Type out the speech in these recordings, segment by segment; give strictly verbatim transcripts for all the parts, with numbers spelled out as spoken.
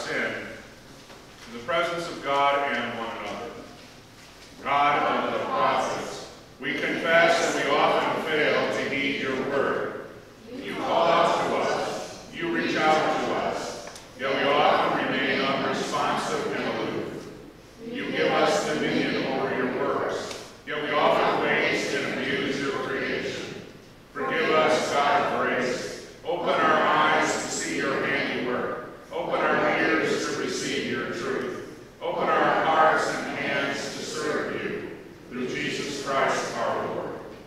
sin in the presence of God and one another. God of the prophets, we confess that we often fail to heed your word. You call out to us, you reach out to us, yet we often remain unresponsive and aloof. You give us dominion over your works, yet we often waste and abuse your creation. Forgive us, God of grace. Open our eyes to see your handiwork. Open our ears to receive your truth. Open our hearts and hands to serve you. Through Jesus Christ our Lord.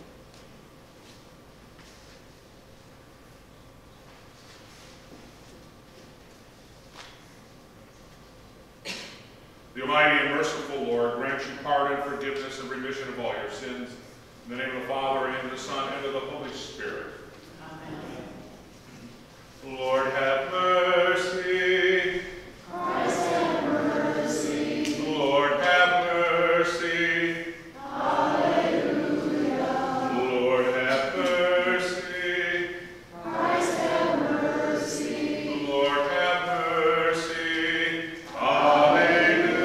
The Almighty and merciful Lord grant you pardon, forgiveness, and remission of all your sins. In the name of the Father, and of the Son, and of the Holy Spirit. Amen. Lord, have mercy. Christ, have mercy. Lord, have mercy. Hallelujah. Lord, have mercy. Christ, have mercy. Lord, have mercy. Hallelujah.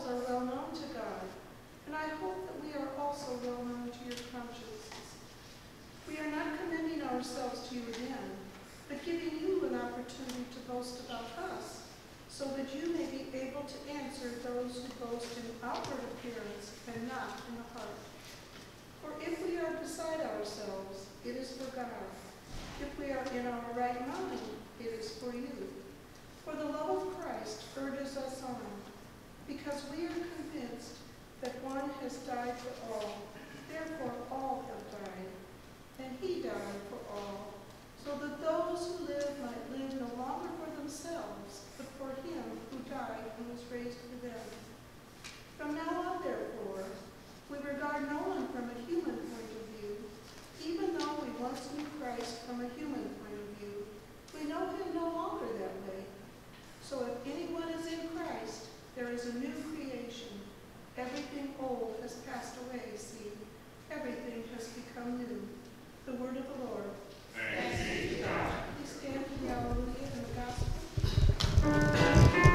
ourselves are well known to God, and I hope that we are also well known to your consciences. We are not commending ourselves to you again, but giving you an opportunity to boast about us, so that you may be able to answer those who boast in outward appearance and not in the heart. For if we are beside ourselves, it is for God. If we are in our right mind, it is for you. For the love of Christ urges us on, because we are convinced that one has died for all, therefore all have died, and he died for all, so that those who live might live no longer for themselves, but for him who died and was raised for them. From now on, therefore, we regard no one from a human point of view. Even though we once knew Christ from a human point of view, we know him no longer that way. So if anyone is in Christ, there is a new creation. Everything old has passed away, see, everything has become new. The word of the Lord. Thanks be to God. Please stand for the Alleluia and the Gospel.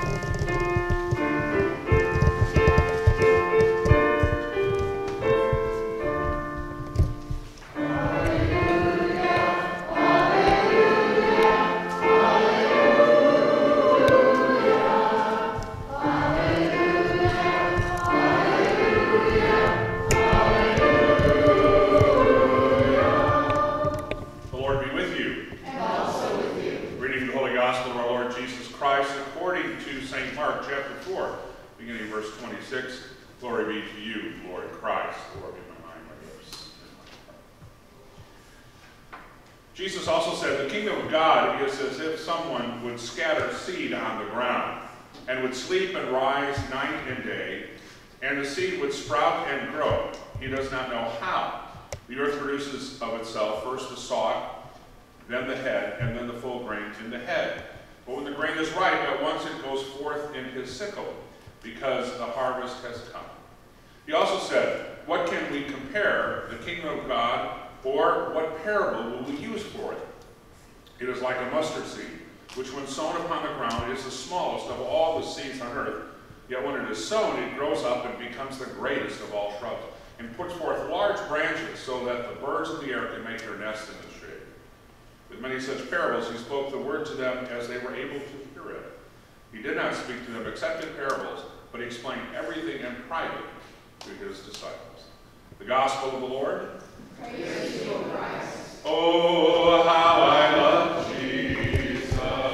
Glory be to you, Lord Christ. Lord, be my mind, my lips, and my heart. Jesus also said, the kingdom of God is as if someone would scatter seed on the ground, and would sleep and rise night and day, and the seed would sprout and grow. He does not know how. The earth produces of itself first the stalk, then the head, and then the full grain in the head. But when the grain is ripe, at once it goes forth in his sickle, because the harvest has come. He also said, what can we compare the kingdom of God, or what parable will we use for it? It is like a mustard seed, which when sown upon the ground is the smallest of all the seeds on earth. Yet when it is sown, it grows up and becomes the greatest of all shrubs, and puts forth large branches, so that the birds of the air can make their nest in its shade. With many such parables, he spoke the word to them as they were able to hear it. He did not speak to them except in parables, but he explained everything in private to his disciples. The Gospel of the Lord. Praise to you, Christ. Oh, how I love Jesus.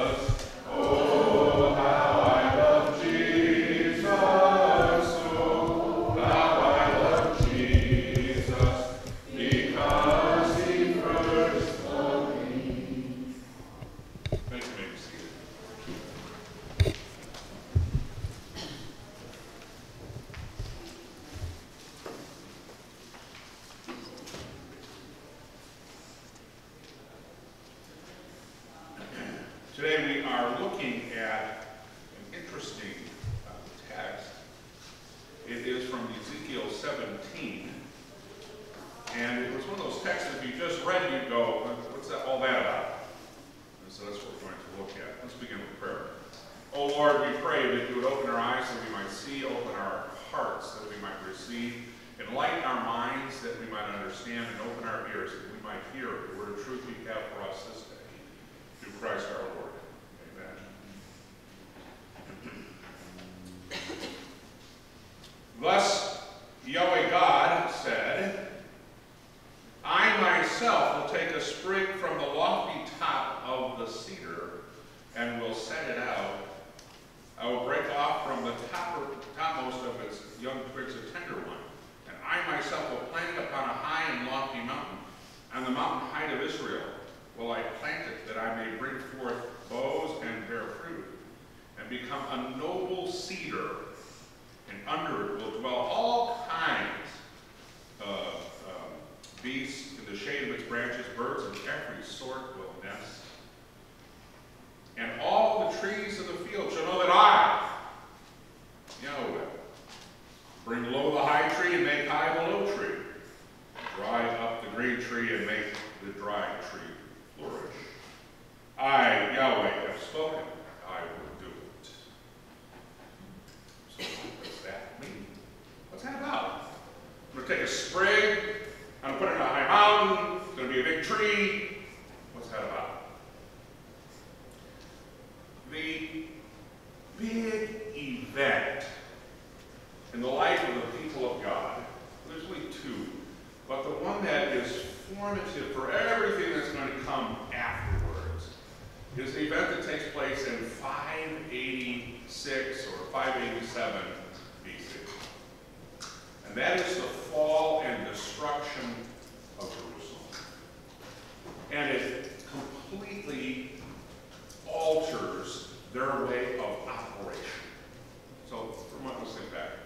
Oh, how I love Jesus. Oh, how I love Jesus. Because he first loved me. Thank you, may be seated. Today we are looking at an interesting uh, text. It is from Ezekiel seventeen. And it was one of those texts that if you just read, you'd go, what's that, all that about? And so that's what we're going to look at. Let's begin with prayer. Oh Lord, we pray that you would open our eyes that we might see, open our hearts that we might receive, enlighten our minds that we might understand, and open our ears that we might hear the word of truth you have for us this day. Through Christ our Lord. Amen. Thus Yahweh God said, I myself will take a sprig from the lofty top of the cedar and will set it out. I will break off from the top or, topmost of its young twigs a tender one, and I myself will plant it upon a high and lofty mountain, on the mountain height of Israel will I plant it, that I may bring forth boughs and bear fruit, and become a noble cedar, and under it will dwell all kinds of um, beasts in the shade of its branches, birds of every sort will nest. And all the trees of the field shall know that I, Yahweh, bring low the high tree and make high the low tree, dry up the green tree and make the dry tree flourish. I, Yahweh, have spoken, I will do it. So what does that And that is the fall and destruction of Jerusalem. And it completely alters their way of operation. So, for a moment, let's think back.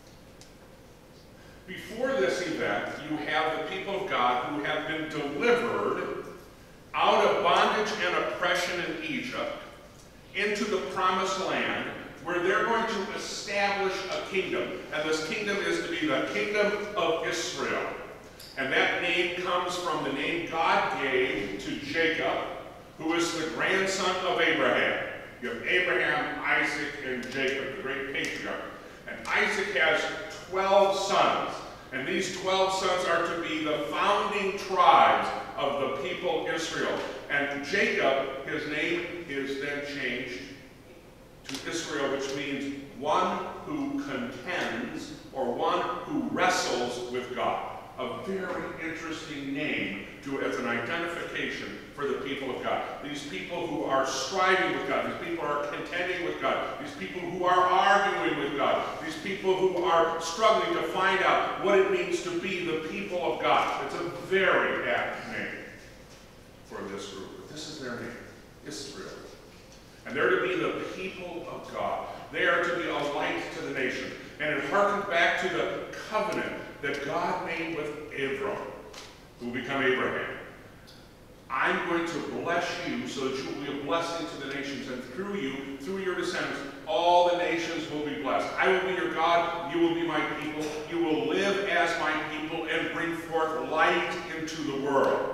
Before this event, you have the people of God who have been delivered out of bondage and oppression in Egypt into the promised land, where they're going to establish a kingdom. And this kingdom is to be the kingdom of Israel. And that name comes from the name God gave to Jacob, who is the grandson of Abraham. You have Abraham, Isaac, and Jacob, the great patriarch. And Isaac has twelve sons. And these twelve sons are to be the founding tribes of the people Israel. And Jacob, his name is then changed to Israel, which means one who contends or one who wrestles with God. A very interesting name to as an identification for the people of God. These people who are striving with God, these people who are contending with God, these people who are arguing with God, these people who are struggling to find out what it means to be the people of God. It's a very apt name for this group. But this is their name, Israel. And they're to be the people of God. They are to be a light to the nation. And it harkens back to the covenant that God made with Abram, who will become Abraham. I'm going to bless you so that you will be a blessing to the nations, and through you, through your descendants, all the nations will be blessed. I will be your God, you will be my people, you will live as my people and bring forth light into the world.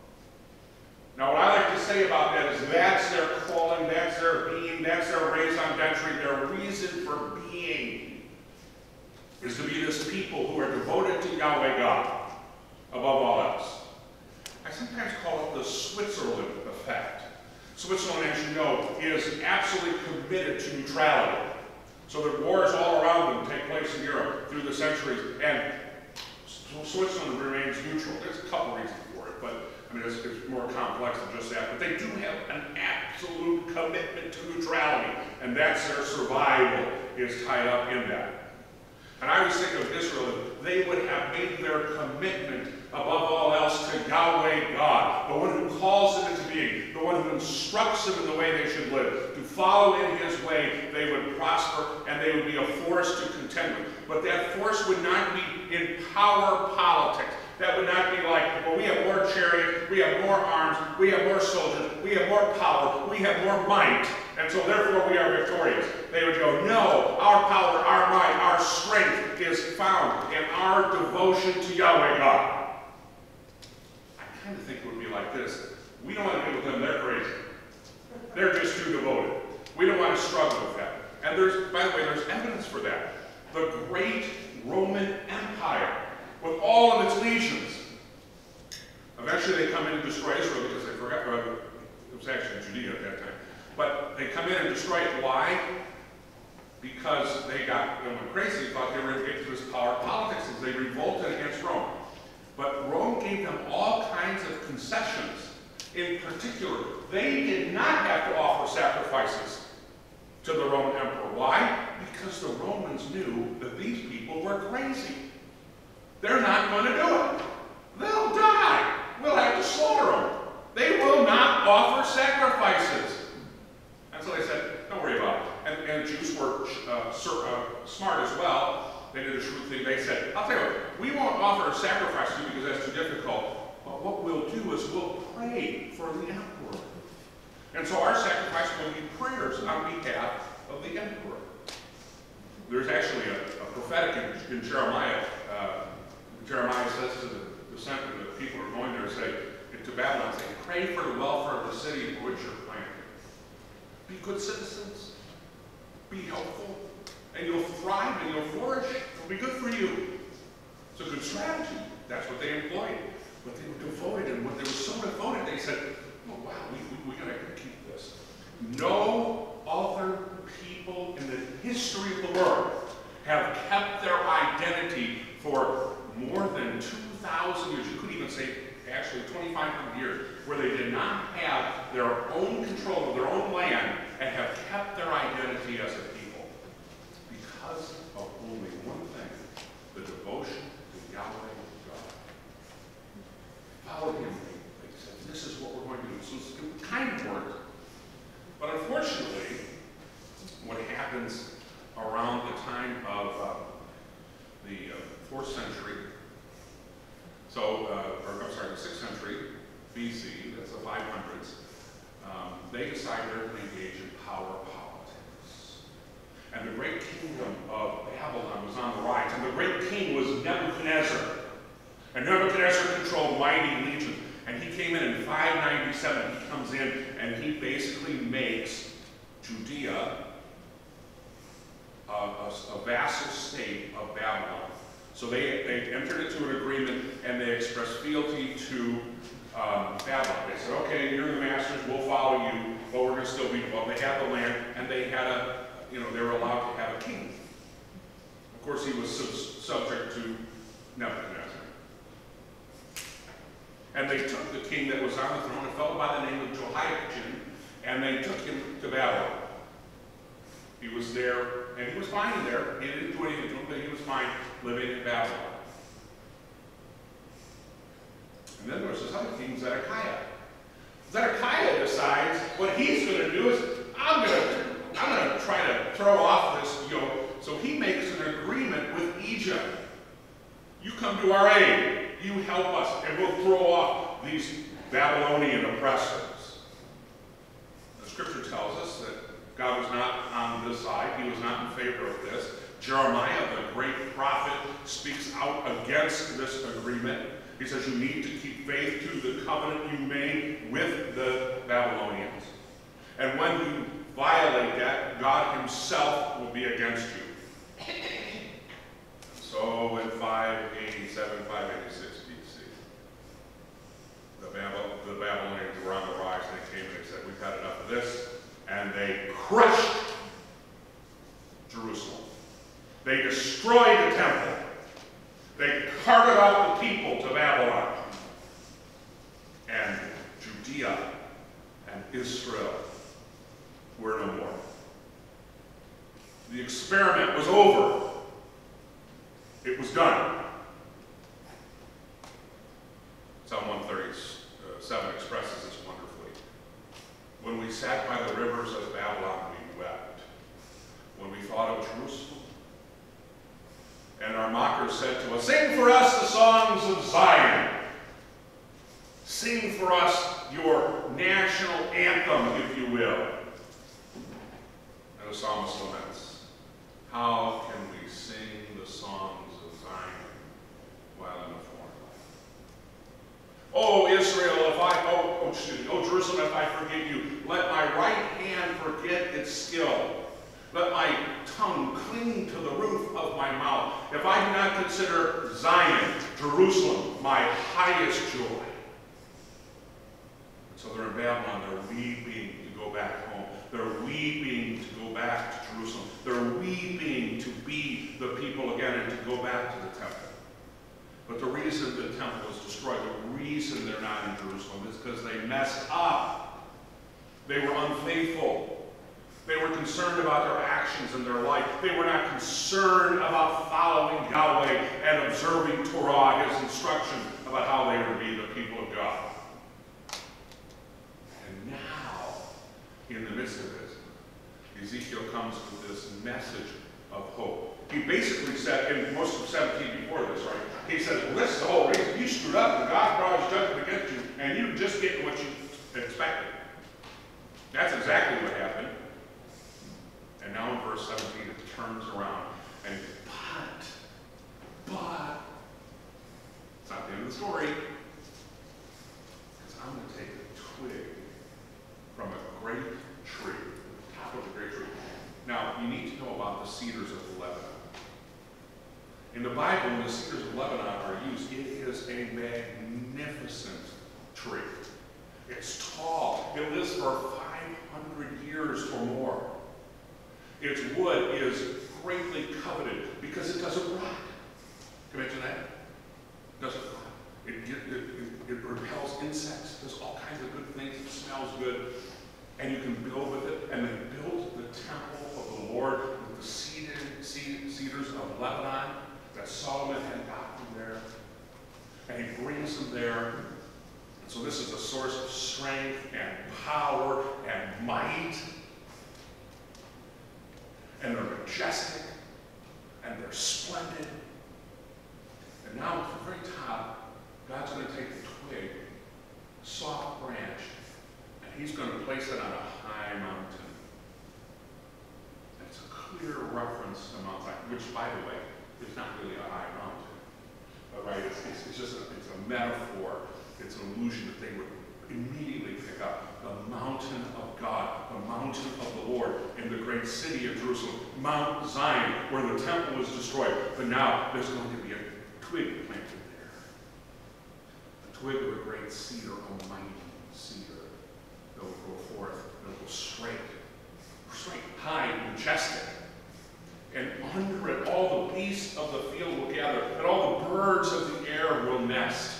Now what I like to say about that is that's their calling, that's their being, that's their raison d'etre, their reason for being is to be this people who are devoted to Yahweh God above all else. I sometimes call it the Switzerland effect. Switzerland, as you know, is absolutely committed to neutrality. So the wars all around them take place in Europe through the centuries, and Switzerland remains neutral. There's a couple reasons for it, but I mean, it's, it's more complex than just that. But they do have an absolute commitment to neutrality, and that's their survival is tied up in that. And I always think of Israel, they would have made their commitment above all else to Yahweh God, the one who calls them into being, the one who instructs them in the way they should live. To follow in his way, they would prosper, and they would be a force to contend with. But that force would not be in power politics. That would not be like, well, we have more chariots, we have more arms, we have more soldiers, we have more power, we have more might, and so therefore we are victorious. They would go, no, our power, our might, our strength is found in our devotion to Yahweh God. I kind of think it would be like this. We don't want to deal with them, they're crazy. They're just too devoted. We don't want to struggle with that. And there's, by the way, there's evidence for that. The great Roman Empire, with all of its legions. Eventually they come in and destroy Israel because they forgot, uh, it was actually Judea at that time. But they come in and destroy it. Why? Because they got they went crazy, thought they were going to get to this power politics, as they revolted against Rome. But Rome gave them all kinds of concessions. In particular, they did not have to offer sacrifices to the Roman emperor. Why? Because the Romans knew that these people were crazy. They're not going to do it. They'll die. We'll have to slaughter them. They will not offer sacrifices. And so they said, don't worry about it. And, and Jews were uh, uh, smart as well. They did a shrewd thing. They said, I'll tell you what, we won't offer a sacrifice to you because that's too difficult. But what we'll do is we'll pray for the emperor. And so our sacrifice will be prayers on behalf of the emperor. There's actually a, a prophetic in, in Jeremiah. Uh, Jeremiah says to the, the center, the people who are going there, say, to Babylon, say, pray for the welfare of the city in which you're planted. Be good citizens. Be helpful. And you'll thrive and you'll flourish. It'll be good for you. It's a good strategy. That's what they employed. But they were devoted, and when they were so devoted, they said, oh, wow, we, we, we gotta keep this. No other people in the history of the world have kept their identity for more than two thousand years. You could even say, actually, twenty-five hundred years, where they did not have their own control of their own land and have kept their identity as a people. Because of only one thing, the devotion they decide they're going to engage in power politics. And the great kingdom of Babylon was on the rise. And the great king was Nebuchadnezzar. And Nebuchadnezzar controlled mighty legions. And he came in in five ninety-seven. He comes in and he basically makes Judea a, a, a vassal state of Babylon. So they, they entered into an agreement and they expressed fealty to um, Babylon. They said, okay, you're the masters, we'll follow you, but we're going to still be, well, they had the land, and they had a, you know, they were allowed to have a king. Of course, he was sub subject to Nebuchadnezzar. And they took the king that was on the throne, a fellow by the name of Jehoiachin, and they took him to Babylon. He was there, and he was fine there. He didn't do anything to him, but he was fine living in Babylon. And then there was this other king, Zedekiah. Zedekiah decides what he's going to do is, I'm going to, I'm going to try to throw off this yoke. So he makes an agreement with Egypt. You come to our aid. You help us, and we'll throw off these Babylonian oppressors. The scripture tells us that God was not on this side. He was not in favor of this. Jeremiah, the great prophet, speaks out against this agreement. He says you need to keep faith to the covenant you made with the Babylonians. And when you violate that, God himself will be against you. So in five eighty-seven, five eighty-six B C, the, Babel, the Babylonians were on the rise. They came and they said, we've had enough of this. And they crushed Jerusalem. They destroyed the temple. They carted out the people to Babylon. And Judea and Israel were no more. The experiment was over. It was done. Psalm one thirty-seven expresses this wonderfully. When we sat by the rivers of Babylon, we wept. When we thought of Jerusalem, and our mockers said to us, sing for us the songs of Zion. Sing for us your national anthem, if you will. And the psalmist laments, how can we sing the songs of Zion while in a foreign land? Oh, Israel, if I, oh, oh, excuse me, oh, Jerusalem, if I forget you, let my right hand forget its skill. Let my tongue cling to the roof of my mouth. If I do not consider Zion, Jerusalem, my highest joy. So they're in Babylon, they're weeping to go back home. They're weeping to go back to Jerusalem. They're weeping to be the people again and to go back to the temple. But the reason the temple was destroyed, the reason they're not in Jerusalem is because they messed up. They were unfaithful. They were concerned about their actions and their life. They were not concerned about following Yahweh and observing Torah, his instruction about how they were to be the people of God. And now, in the midst of it, Ezekiel comes with this message of hope. He basically said, in most of seventeen before this, right? He says, well, this is the whole reason. You screwed up and God brought his judgment against you, and you just getting what you expected. That's exactly what happened. And now in verse seventeen, it turns around and but, but, it's not the end of the story. Because I'm going to take a twig from a great tree, the top of a great tree. Now, you need to know about the cedars of Lebanon. In the Bible, when the cedars of Lebanon are used, it is a magnificent tree. It's tall. It lives for five hundred years or more. Its wood is greatly coveted because it doesn't rot. Can you imagine that? It doesn't rot. It, it, it, it repels insects, does all kinds of good things, it smells good, and you can build with it. And they built the temple of the Lord with the cedar, cedars of Lebanon that Solomon had gotten there. And he brings them there. And so this is a source of strength and power and might. And they're majestic, and they're splendid. And now at the very top, God's going to take a twig, a soft branch, and he's going to place it on a high mountain. It's a clear reference to Mount Zion, which, by the way, is not really a high mountain. But right, it's, it's, it's just a, it's a metaphor. It's an illusion that they would immediately pick up. The mountain of God, the mountain of the Lord, in the great city of Jerusalem, Mount Zion, where the temple was destroyed. But now there's going to be a twig planted there. A twig of a great cedar, a mighty cedar, that will grow forth, that will straight, straight, high, majestic. And under it, all the beasts of the field will gather, and all the birds of the air will nest.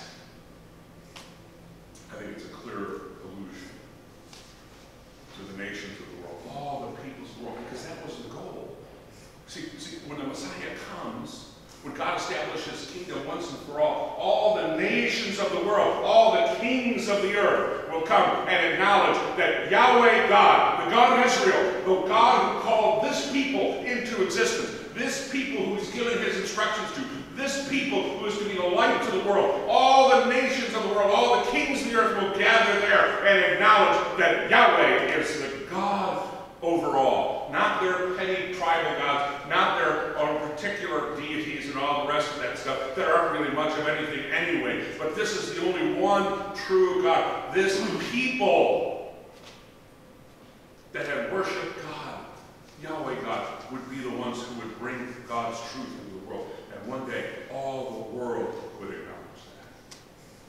I think it's a clear allusion to the nations of the world, all the peoples of the world, because that was the goal. See, see, when the Messiah comes, when God establishes his kingdom once and for all, all the nations of the world, all the kings of the earth will come and acknowledge that Yahweh God, the God of Israel, the God who called this people into existence, this people who he's giving his instructions to, this people who is to be the light to the world, all the nations of the world, all the kings of the earth will gather there and acknowledge that Yahweh is the God over all. Not their petty tribal gods, not their own particular deities and all the rest of that stuff that aren't really much of anything anyway. But this is the only one true God. This people that have worshipped God, Yahweh God, would be the ones who would bring God's truth into the world. And one day, all the world would acknowledge that.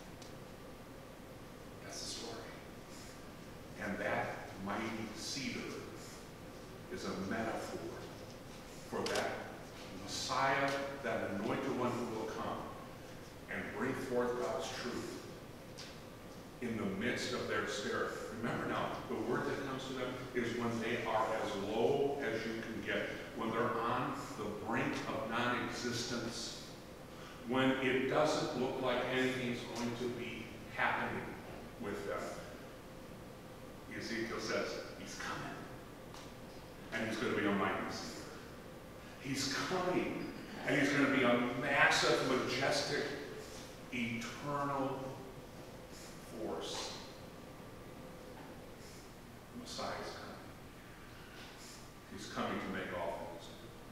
That's the story. And that mighty cedar is a metaphor for that Messiah, that anointed one who will come and bring forth God's truth in the midst of their despair. Remember now, the word that comes to them is when they are as low as you can get, when they're on the brink of non-existence, when it doesn't look like anything's going to be happening with them. Ezekiel says, he's coming. And he's going to be a mighty cedar. He's coming. And he's going to be a massive, majestic, eternal force. The Messiah is coming. He's coming to make all things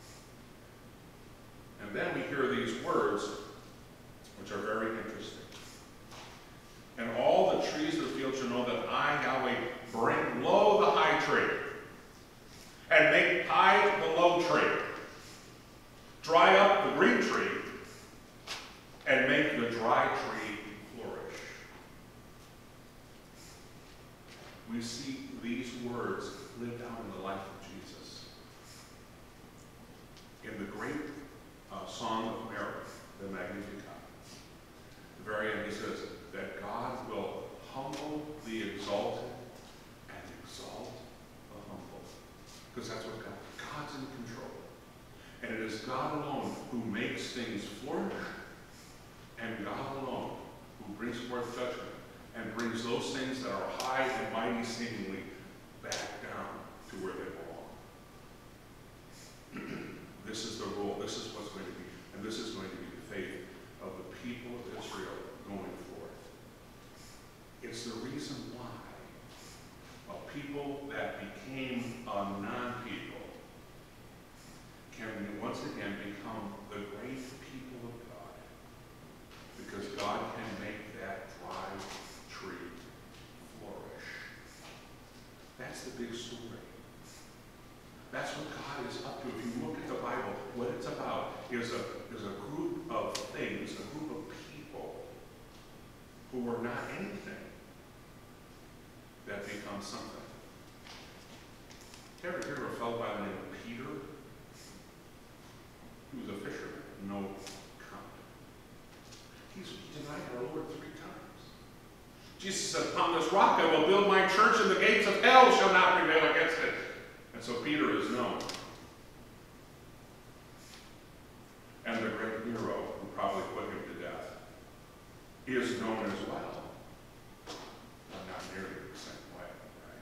new. And then we hear these words, which are very interesting. And all the trees of the field shall know that I, Yahweh, bring low the high tree, and make high the low tree, dry up the green tree, and make the dry tree flourish. We see these words lived out in the life of Jesus. In the great uh, Song of Mary, the Magnificat, at the very end he says that God will humble the exalted and exalt the humble. Because that's what God, God's in control. And it is God alone who makes things flourish, and God alone who brings forth judgment and brings those things that are high and mighty seemingly back down to where they belong. This is the rule. This is what's going to be. And this is going to be the faith of the people of Israel going forth. It's the reason why a people that became a non-people can once again become the great people of God. Because God can make that dry tree flourish. That's the big story. That's what God is up to. If you look at the Bible, what it's about is a, is a group of things, a group of people who are not anything that become something. Ever hear of a fellow by the name of Peter? He was a fisherman, no comment. He's denied our Lord three times. Jesus said, upon this rock I will build my church, and the gates of hell shall not prevail against it. And so Peter is known. And the great Nero, who probably put him to death, is known as well. But not nearly the same way, right?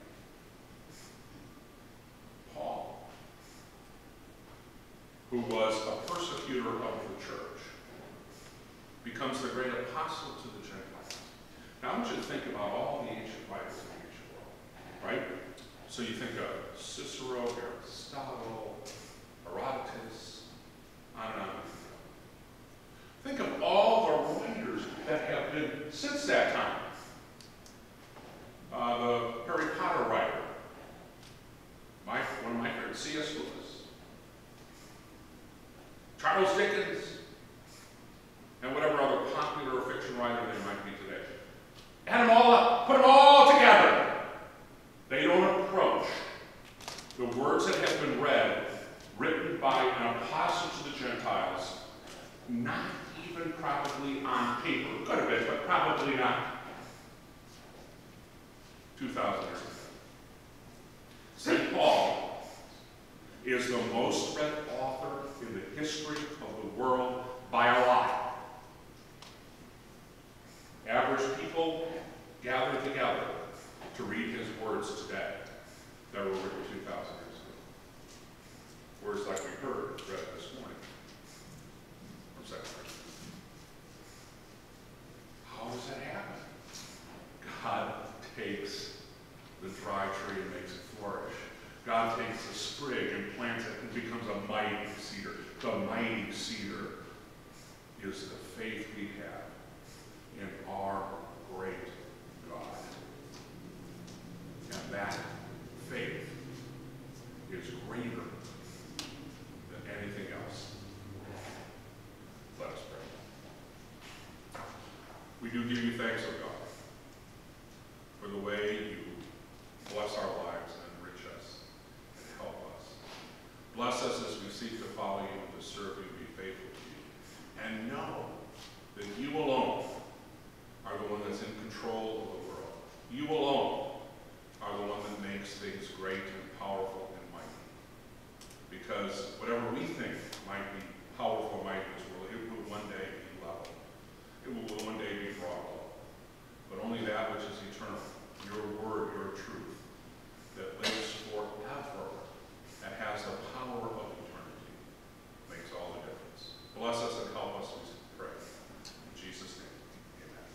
Paul, who was a persecutor of the church, becomes the great apostle to the Gentiles. Now I want you to think about all the ancient writers in the ancient world. right? So you think of Cicero, Aristotle, Herodotus, on and on. Think of all the writers that have been since that time. Uh, the Harry Potter writer, my, one of my favorites, C S Lewis, Charles Dickens, and whatever other popular fiction writer they might be today. Add them all up, put them all together. They don't approach the words that have been read, written by an apostle to the Gentiles, not even probably on paper. Could have been, but probably not. two thousand years ago. Saint Paul is the most read author in the history of the world by a lot. Average people gather together to read his words today that were written two thousand years ago. Words like we heard read this morning from Second Corinthians. How does that happen? God takes the dry tree and makes it flourish. God takes a sprig and plants it and becomes a mighty cedar. The mighty cedar is the faith we have in our great God. And that faith is greater than anything else. Let us pray. We do give you thanks, O God, for the way you bless our lives and enrich us and help us. Bless us as we seek to follow you and to serve you and be faithful to you. And know that you alone are the one that's in control of the world. You alone are the one that makes things great and powerful and mighty. Because whatever we think might be powerful, mighty in this world, it will one day be level. It will one day be brought low. But only that which is eternal, your word, your truth, that lives forever and has the power of eternity, makes all the difference. Bless us and help us, we pray. In Jesus' name, amen.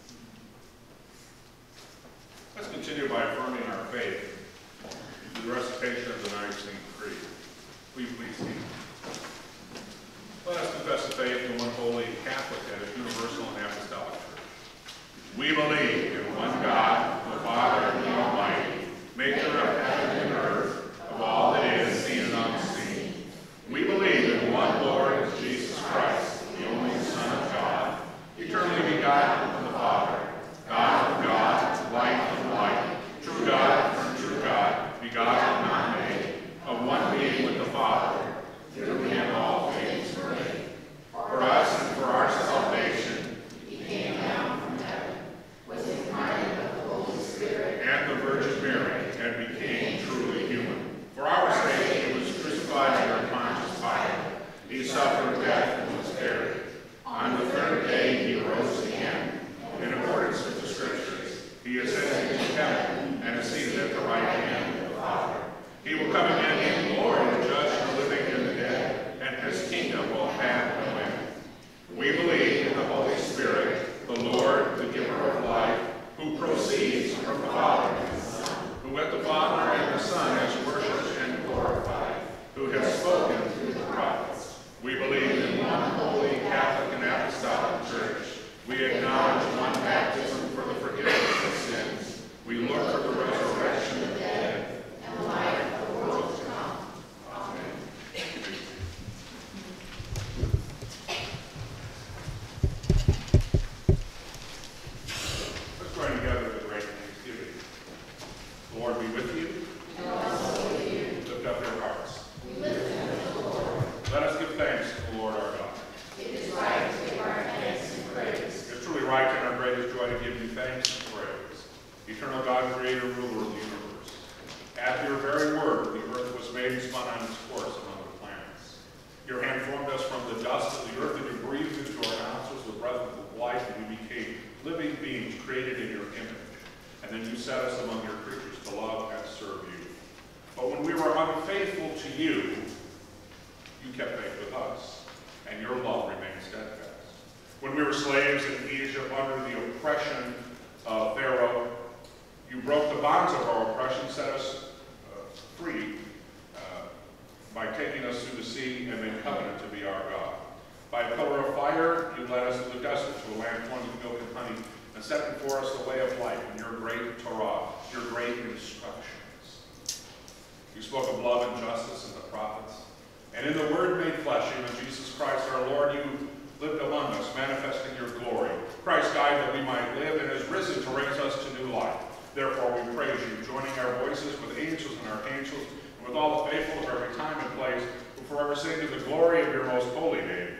Let's continue by affirming our faith through the recitation of the Nicene Creed. Will you please stand? Let us confess the faith in one holy, Catholic, and universal and apostolic church. We believe in one God, the Father, the Almighty, maker of heaven and earth, of all that is seen and unseen. We believe in one Lord, Jesus Christ, the only Son of God, eternally begotten from the Father, God from God, light from light, true God from true God, begotten, not made, of one being with the Father, through him all things were made. For us and for our salvation, he came down from heaven, was incarnate of the Holy Spirit and the Virgin Mary, and became truly human. For our sake he was crucified under Pontius Pilate. He suffered death and was buried. On the third day he rose again. In accordance with the Scriptures, he ascended into heaven and is seated at the right hand of the Father. He will come again in glory to judge the living and the dead, and his kingdom will have no end. We believe in the Holy Spirit, the Lord, the giver of life, who proceeds from the Father and the Son, who with the Father and the Son has worshipped and glorified, who has spoken through the prophets. We believe in one holy, Catholic, and apostolic church. We acknowledge one baptism for the forgiveness of sins. We look for the resurrection of the dead and the life of the world to come. Amen. Let's join together with great thanksgiving. The Lord be with you. And also with you. Lift up your hearts. We lift them to the Lord. Let us give thanks to the Lord our God. It is right to give our thanks and praise. It's truly right and our greatest joy to give you thanks and praise. Eternal God, creator, ruler of the universe. At your very word, the earth was made and spun on its course among the planets. Your hand formed us from the dust of the earth, and you breathed into our nostrils the breath of life, and we became living beings created in your image. And then you set us among your creatures to love and serve you. But when we were unfaithful to you, you kept faith with us, and your love remained steadfast. When we were slaves in Egypt under the oppression of Pharaoh, You broke the bonds of our oppression, set us uh, free uh, by taking us through the sea and made covenant to be our God. By a pillar of fire, you led us to the desert, to a land flowing with milk and honey, and set before us the way of life in your great Torah, your great instructions. You spoke of love and justice in the prophets. And in the Word made flesh, even Jesus Christ our Lord, you lived among us, manifesting your glory. Christ died that we might live and is risen to raise us to new life. Therefore we praise you, joining our voices with angels and archangels, and with all the faithful of every time and place, who forever sing to the glory of your most holy name.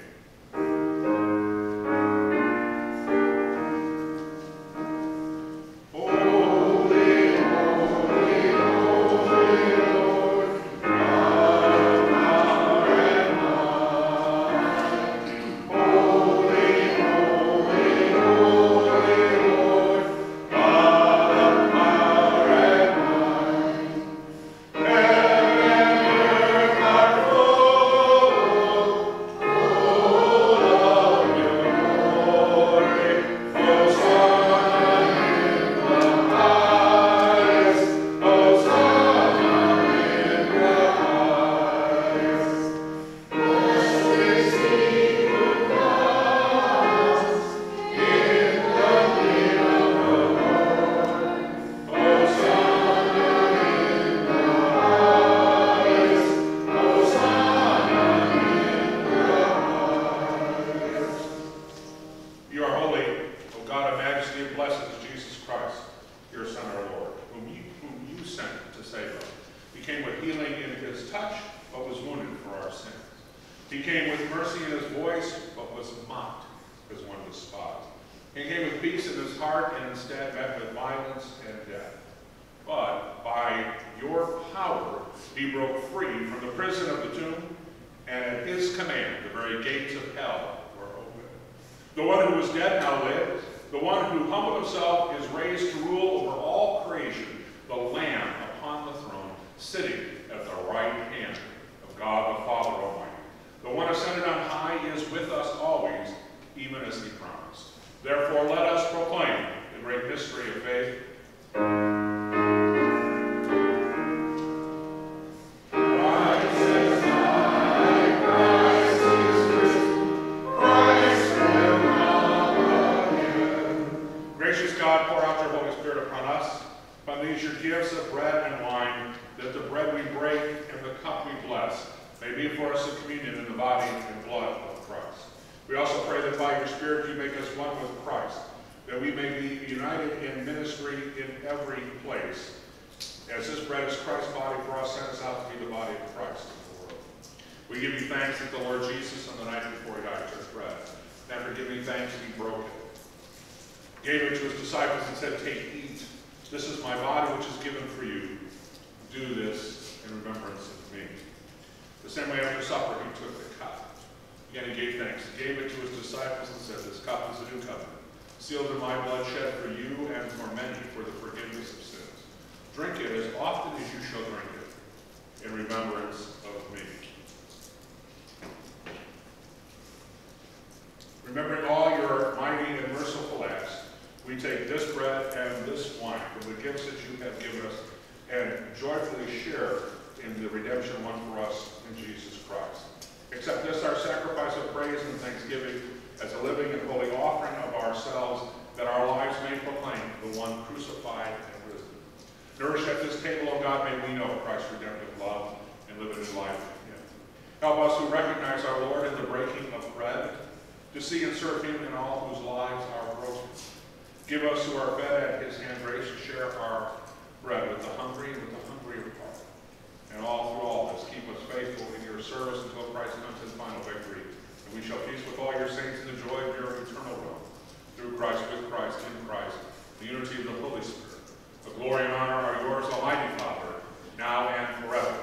Remembering all your mighty and merciful acts, we take this bread and this wine from the gifts that you have given us and joyfully share in the redemption won for us in Jesus Christ. Accept this, our sacrifice of praise and thanksgiving, as a living and holy offering of ourselves, that our lives may proclaim the one crucified and risen. Nourished at this table, O God, may we know Christ's redemptive love and live a new life in him. Help us who recognize our Lord in the breaking of bread, to see and serve him in all whose lives are broken. Give us who are fed at his hand grace to share our bread with the hungry and with the hungry of heart. And all through all this, keep us faithful in your service until Christ comes in final victory. And we shall feast with all your saints in the joy of your eternal realm. Through Christ, with Christ, in Christ, the unity of the Holy Spirit. The glory and honor are yours, Almighty Father, now and forever.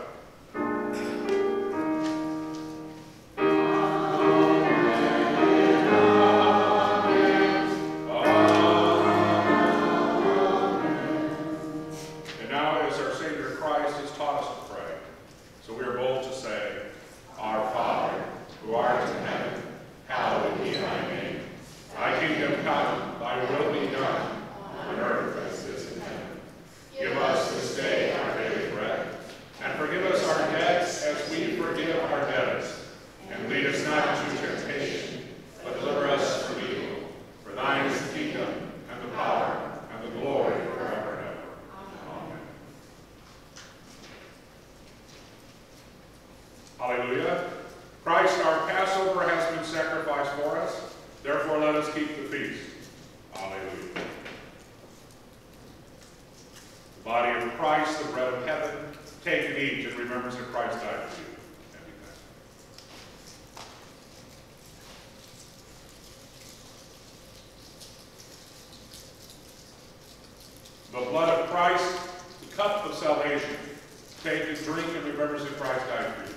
Christ, our Passover, has been sacrificed for us. Therefore, let us keep the feast. Alleluia. The body of Christ, the bread of heaven, take and eat in remembrance that Christ died for you. The blood of Christ, the cup of salvation, take and drink in remembrance that Christ died for you.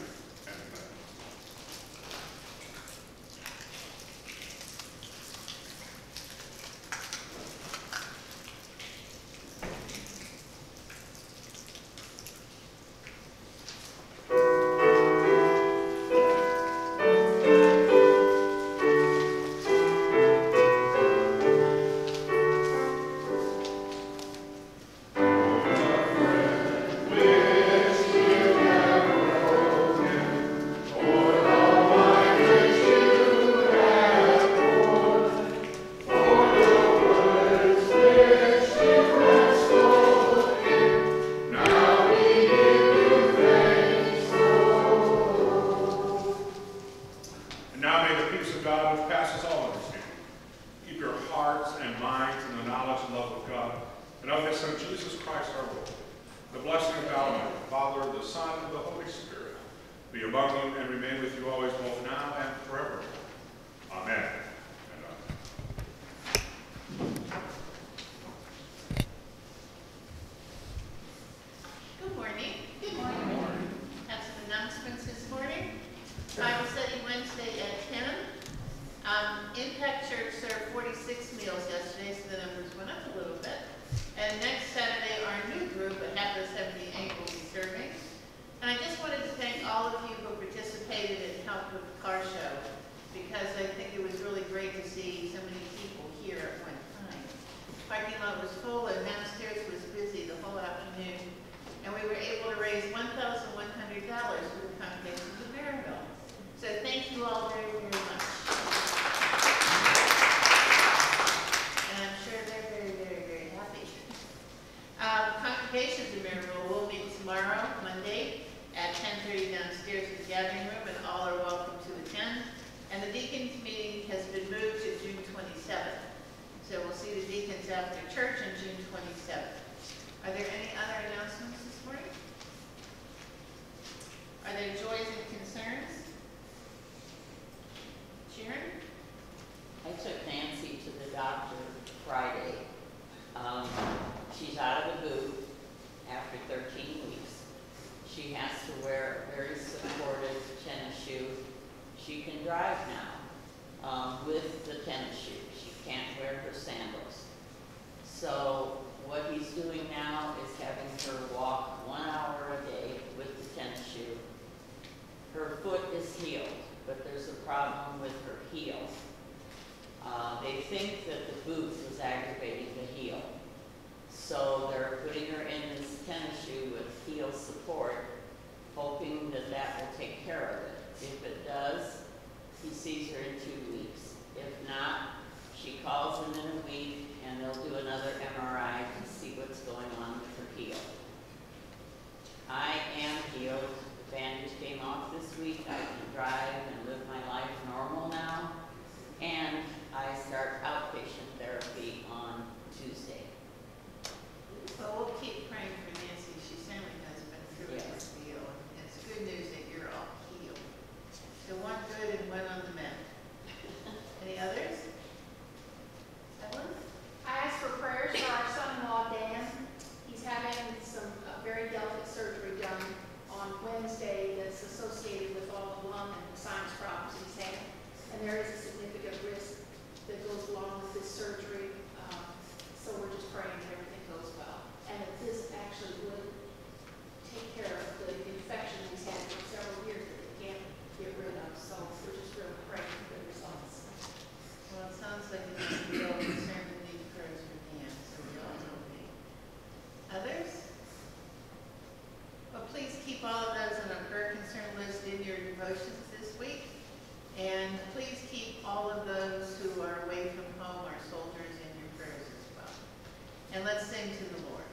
And let's sing to the Lord.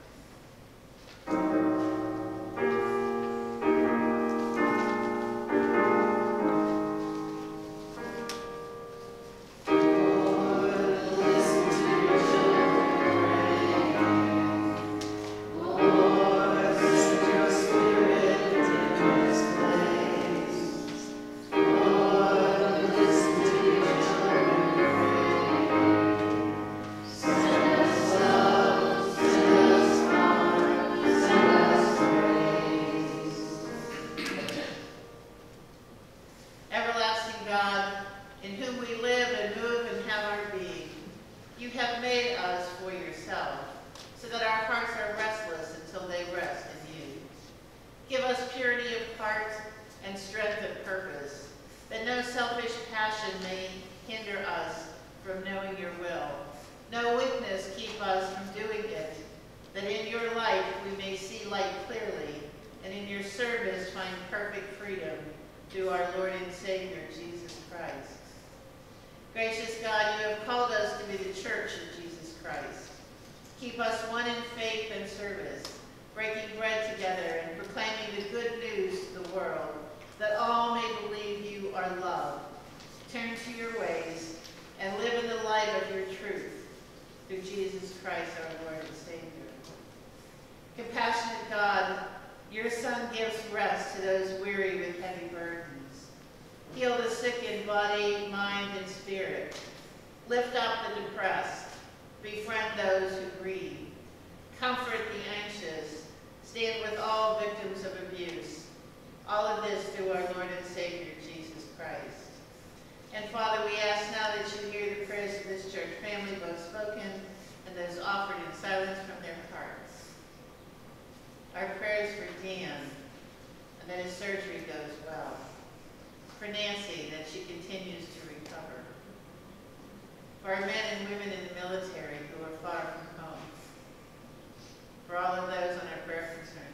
in whom we live and move and have our being. You have made us for yourself, so that our hearts are restless until they rest in you. Give us purity of heart and strength of purpose, that no selfish passion may hinder us from knowing your will. No weakness keep us from doing it, that in your light we may see light clearly, and in your service find perfect freedom through our Lord and Savior, Jesus Christ. Gracious God, you have called us to be the church of Jesus Christ. Keep us one in faith and service, breaking bread together and proclaiming the good news to the world, that all may believe you are love. Turn to your ways and live in the light of your truth, through Jesus Christ our Lord and Savior. Compassionate God, your Son gives rest to those weary with heavy burdens. Heal the sick in body, mind, and spirit. Lift up the depressed. Befriend those who grieve. Comfort the anxious. Stand with all victims of abuse. All of this through our Lord and Savior, Jesus Christ. And Father, we ask now that you hear the prayers of this church family, both spoken and those offered in silence from their hearts. Our prayers for Dan, and that his surgery goes well. For Nancy, that she continues to recover. For our men and women in the military who are far from home. For all of those on our prayer concern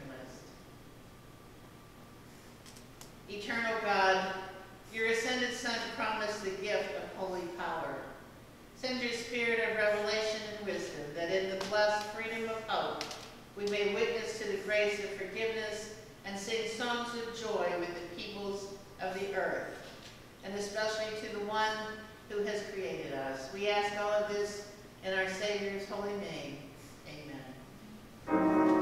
list. Eternal God, your ascended Son promised the gift of holy power. Send your spirit of revelation and wisdom, that in the blessed freedom of hope, we may witness to the grace of forgiveness and sing songs of joy with the peoples of the earth, and especially to the one who has created us. We ask all of this in our Savior's holy name. Amen.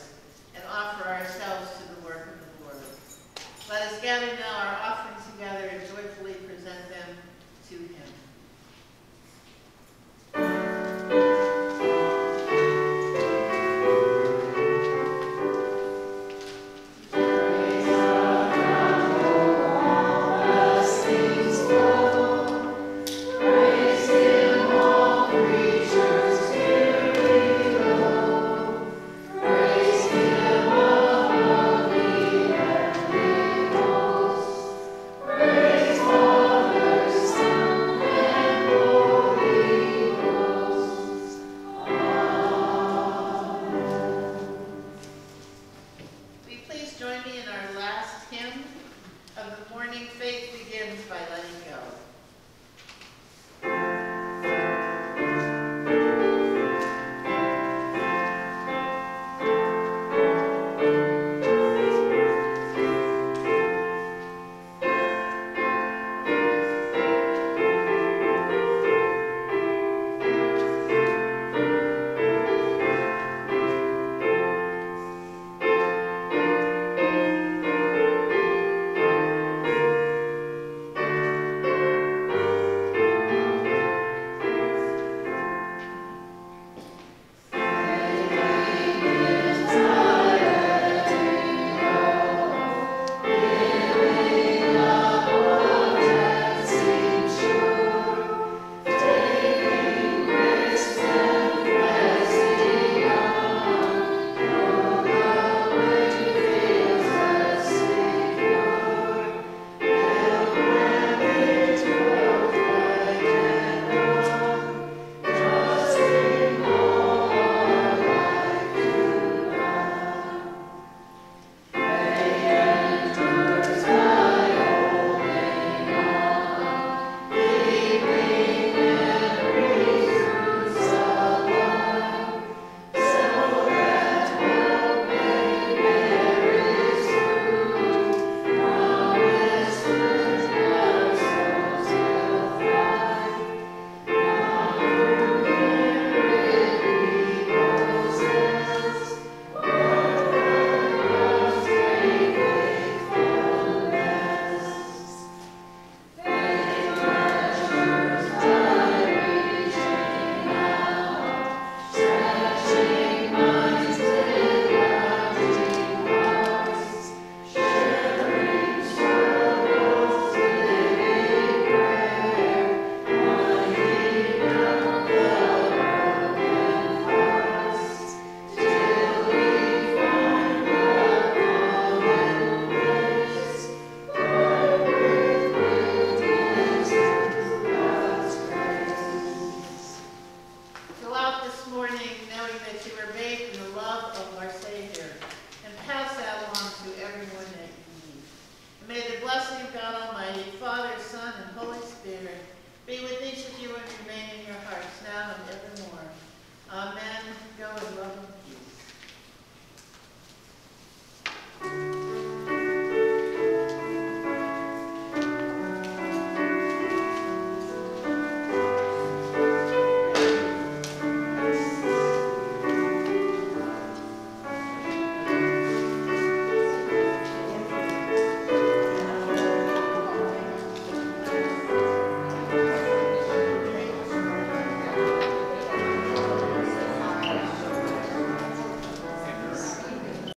Let us gather now our offerings together